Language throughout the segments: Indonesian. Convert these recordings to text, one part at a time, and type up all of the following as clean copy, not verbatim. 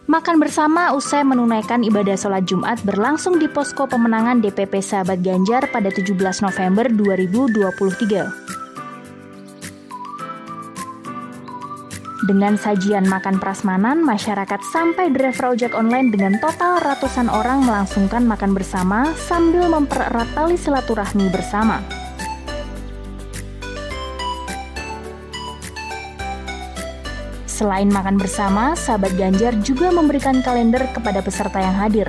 Makan bersama usai menunaikan ibadah sholat Jumat berlangsung di posko pemenangan DPP Sahabat Ganjar pada 17 November 2023. Dengan sajian makan prasmanan, masyarakat sampai driver ojek online dengan total ratusan orang melangsungkan makan bersama sambil mempererat tali silaturahmi bersama. Selain makan bersama, Sahabat Ganjar juga memberikan kalender kepada peserta yang hadir.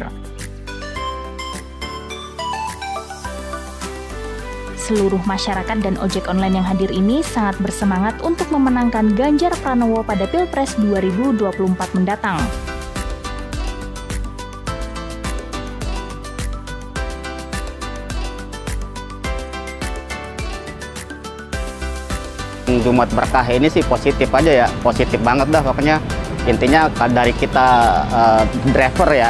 Seluruh masyarakat dan ojek online yang hadir ini sangat bersemangat untuk memenangkan Ganjar Pranowo pada Pilpres 2024 mendatang. Jumat Berkah ini sih positif aja ya, positif banget dah pokoknya. Intinya dari kita driver ya,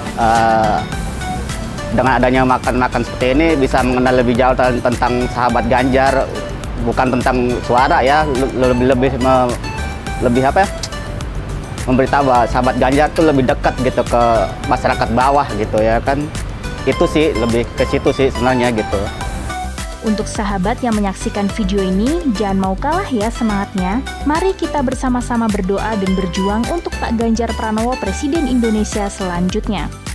dengan adanya makan-makan seperti ini bisa mengenal lebih jauh tentang Sahabat Ganjar, bukan tentang suara ya, lebih apa ya, memberitahu bahwa Sahabat Ganjar tuh lebih dekat gitu ke masyarakat bawah gitu ya kan. Itu sih lebih ke situ sih sebenarnya gitu. Untuk sahabat yang menyaksikan video ini, jangan mau kalah ya semangatnya. Mari kita bersama-sama berdoa dan berjuang untuk Pak Ganjar Pranowo Presiden Indonesia selanjutnya.